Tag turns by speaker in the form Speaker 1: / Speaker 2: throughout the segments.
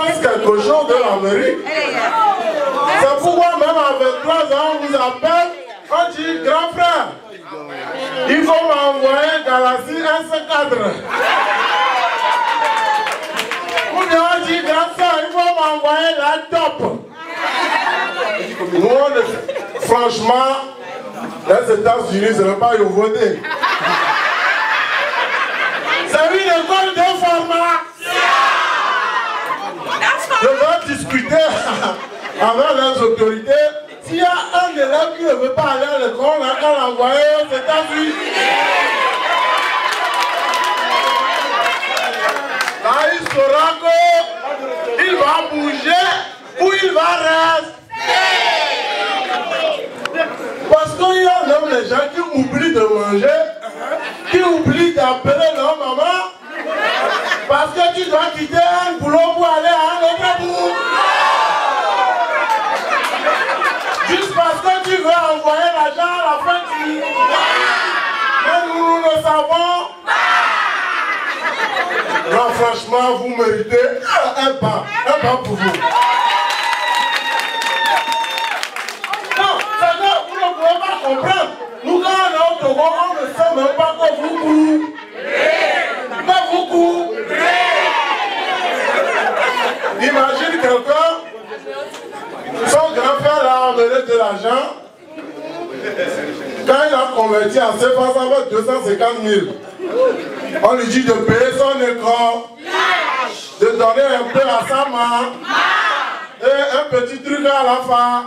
Speaker 1: quelque chose de l'Amérique. C'est pourquoi même avec 3 ans, on vous appelle, on dit grand frère. Il faut m'envoyer Galaxy S4. Ou bien on dit grand frère, il faut m'envoyer la top. Nous, franchement, les États-Unis, ce n'est pas une voter. C'est une école de formation. Je vais discuter avec les autorités. S'il y a un élève qui ne veut pas aller à l'école, on a qu'à l'envoyer aux États-Unis. Là, il saura qu'il va bouger ou il va rester. Parce qu'il y a même les gens qui oublient de manger, qui oublient d'appeler leur maman, parce que tu dois quitter un boulot pour aller à un autre boulot. Juste parce que tu veux envoyer l'argent à la fin du mois. Mais nous le savons. Non, franchement, vous méritez un pas pour vous. Non, c'est que vous ne pouvez pas comprendre. Nous, quand on est au Togo, on ne sait même pas que vous courez. Mais vous courez. Imagine quelqu'un, son grand-père a amené de l'argent. Quand il a converti à CFA, ça va 250 000. On lui dit de payer son école, de donner un peu à sa maman, et un petit truc à la fin.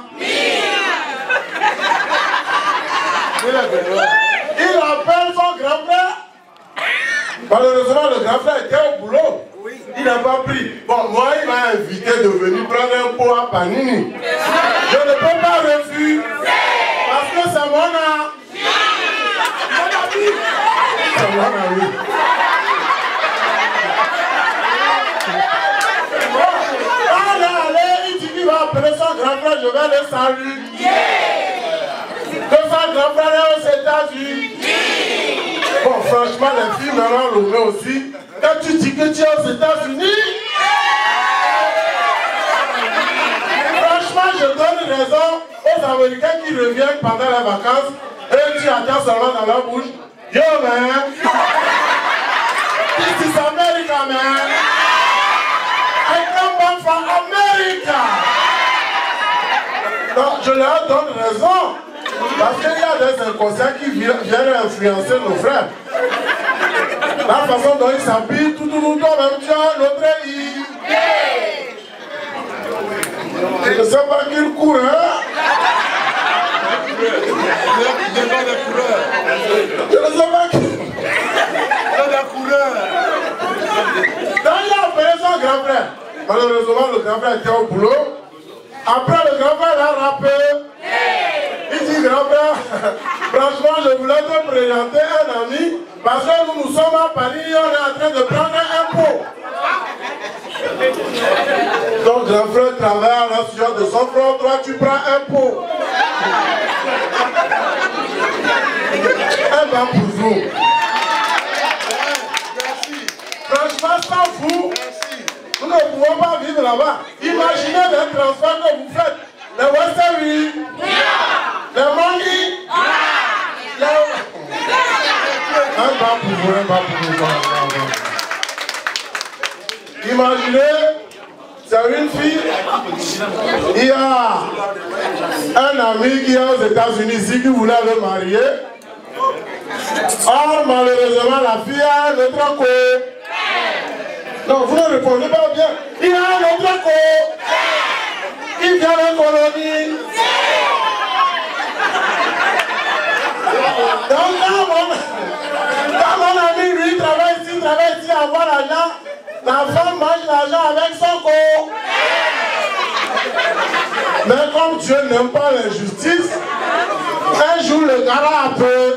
Speaker 1: Il appelle son grand-frère. Malheureusement, le grand-frère était au boulot. Il n'a pas pris. Bon, moi, il m'a invité de venir prendre un pot à Panini. Je ne peux pas refuser. Parce que c'est mon ami. C'est mon ami. On est allé, il dit qu'il va appeler son grand-frère, je vais le saluer. Que son grand-frère est aux États-Unis. Bon, franchement, les filles maintenant l'ont aussi. Quand tu dis que tu es aux États-Unis, franchement, je donne raison aux Américains qui reviennent pendant les vacances et tu attends seulement dans leur bouche. Yo, man! This is America, man! I come back from America! Donc, je leur donne raison. Parce qu'il y a des inconscients qui viennent influencer nos frères. La façon dont ils s'habillent, tout toi-même tu as notre île. Je ne sais pas qu'il court, hein? Je ne sais pas qu'il... Donc il a appelé son grand-frère. Malheureusement, le grand-frère était au boulot. Après, le grand-frère l'a rappelé. Il dit, grand-père, franchement, je voulais te présenter un ami parce que nous sommes à Paris et on est en train de prendre un pot. Ton grand-frère travaille à la sueur de son frère, toi tu prends un pot. Un vin pour vous. Franchement, sans vous, nous ne pouvons pas vivre là-bas. Imaginez les transferts que vous faites. Les Western Union, les Money, un pas pour vous, un pas pour vous. Imaginez, c'est une fille, il y a un ami qui est aux États-Unis ici qui voulait le marier. Or, malheureusement, la fille a un autre co. Non, vous ne répondez pas bien. Il y a un autre co. Il vient de colonie. Donc quand mon ami lui travaille ici à avoir l'argent, la femme mange l'argent avec son corps. Mais comme Dieu n'aime pas l'injustice, un jour le gars l'a appelé.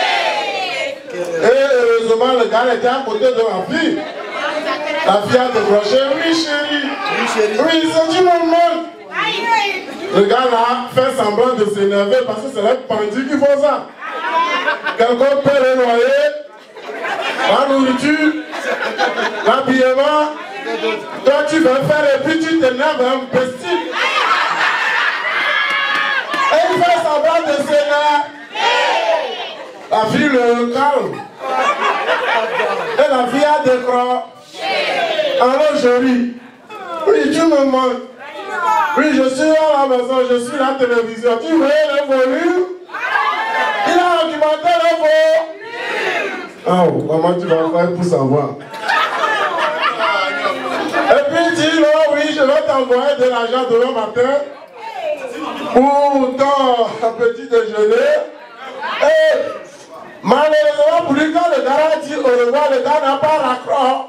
Speaker 1: Et heureusement le gars était à côté de la fille. La fille a décroché, oui chérie. Oui, c'est du moment. Le gars là fait semblant de s'énerver parce que c'est les bandits qui font ça. Quelqu'un peut le noyer, la nourriture, L'habillement, toi tu veux faire et puis tu t'énerves un imbécile. Et il fait semblant de s'énerver. La fille le calme. Et la fille a des crocs. Alors chérie, oui tu me manques. Oui je suis à la maison, je suis à la télévision. Tu veux le volume? Il a augmenté le volume. Ah oh, comment tu vas faire pour savoir? Et puis dis là, oui, je vais t'envoyer de l'argent demain matin pour ton petit déjeuner. Et malheureusement pour lui, quand le gars a dit au revoir, le gars n'a pas raccroché.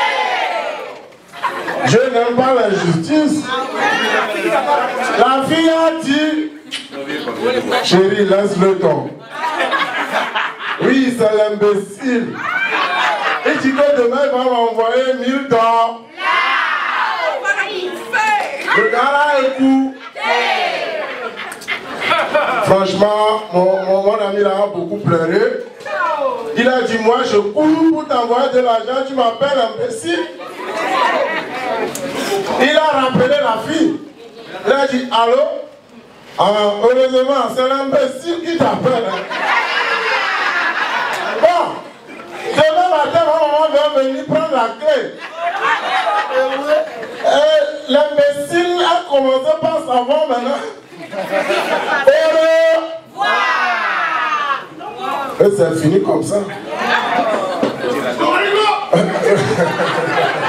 Speaker 1: Je n'aime pas la justice. La fille a dit, chérie, laisse-le tomber. Oui, c'est l'imbécile. Et tu dis que demain, il va m'envoyer 1000 $. Le gars là écoute. Franchement, mon ami là a beaucoup pleuré. Il a dit, moi je cours pour t'envoyer de l'argent, tu m'appelles imbécile. Il a rappelé la fille. Il a dit, allô? Heureusement, c'est l'imbécile qui t'appelle. Bon, demain matin, ma maman va venir prendre la clé. L'imbécile a commencé par savoir maintenant. Au revoir. Et c'est fini comme ça.